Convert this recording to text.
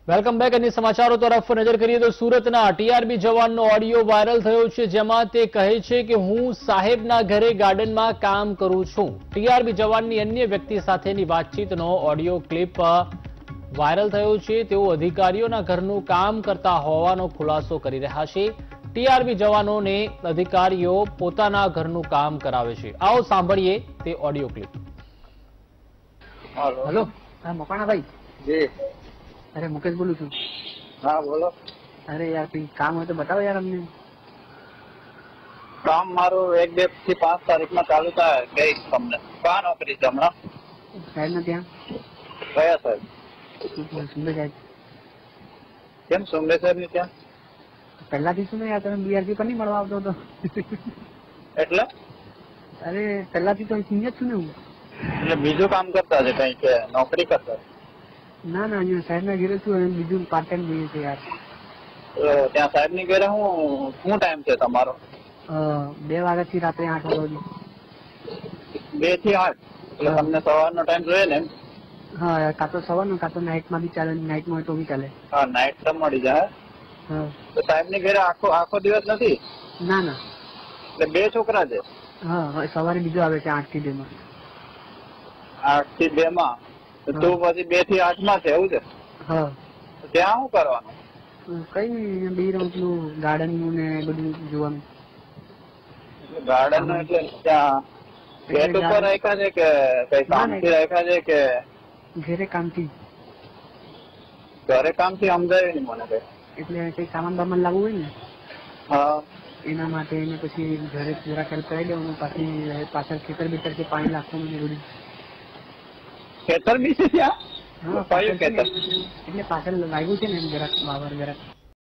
Welcome back. અને સમાચારો તરફ નજર કરીએ તો સુરતના ટીઆરબી જવાનનો ઓડિયો વાયરલ થયો છે, જેમાં તે કહે છે કે હું સાહેબના ઘરે ગાર્ડનમાં કામ કરું છું. ટીઆરબી જવાનની અન્ય વ્યક્તિ સાથેની વાતચીતનો ઓડિયો ક્લિપ વાયરલ થયો છે. તેઓ અધિકારીઓના ઘરનું કામ કરતા હોવાનો ખુલાસો કરી રહ્યા છે. ટીઆરબી જવાનોને અધિકારીઓ પોતાના ઘરનું કામ કરાવે છે. આવો સાંભળીએ તે ઓડિયો ક્લિપ. हेलो हाँ मकाना भाई जी। अरे मुकेश बोलूँ છું। हाँ बोलो। अरे यार कोई काम હોય તો बताओ यार અમને। काम मारो 1 થી 5 તારીખમાં ચાલુ થાય ગઈ તમને કા નોકરી છે હમણાં સાહેબ ના ત્યાં કયા સાહેબ સુંદર સાહેબ કેમ સુમરે સાહેબ ની ત્યાં પહેલાથી શું ને યાર તમે બીઆરપી પર નહીં મળવા આવતો તો એટલે અરે પહેલાથી તો સિનિયર છું ને હું એટલે બીજું કામ કરતા છે કઈ કે નોકરી કરતા ના ના અહીંયા સાહેબ ના ઘરે છું અને બીજું પાર્ટ ટાઈમ જોઈએ છે યાર ત્યાં સાહેબ ની ઘરે શું ટાઈમ છે તમારો 2 વાગ્યાથી રાત્રે 8 વાગ્યા સુધી 2 થી 8 એટલે તમને સવારનો ટાઈમ જોઈએ ને હા યાર કાં તો સવારનો કાં તો નાઇટમાં બી ચાલે નાઇટમાં હોય તો બી ચાલે હા નાઇટ તો મળી જાય હા તો સાહેબ ની ઘરે આખો દિવસ નથી ના ના એટલે 2 છોકરા છે હા સવારે બીજો આવે છે 8 થી 2 માં 8 થી 2 માં તું પછી 2 થી 8 માં છે એવું છે હા ત્યાં શું કરવાનું કઈ નહીં બી રહું પેલું ગાર્ડન નું ને બધું જોવાનું ગાર્ડન નું એટલે ત્યાં ગેટ ઉપર રાખ્યા છે કે કઈ કામથી રાખ્યા છે કે ઘરે કામથી ઘરે કામથી સમજાય નહીં મને કઈ એટલે કઈ સામાન બામાન લાવવું હોય ને હા એના માટે એને પછી ઘરે જરા હેલ્પ કરાવી દેવાનું પાછી પાછળ ખેતર બેતર કે પાણી નાખવાનું ને બધું ખેતર બી છે ત્યાં હા કયું ખેતર એટલે પાછળ લાગ્યું છે ને જરાક વાવર જરાક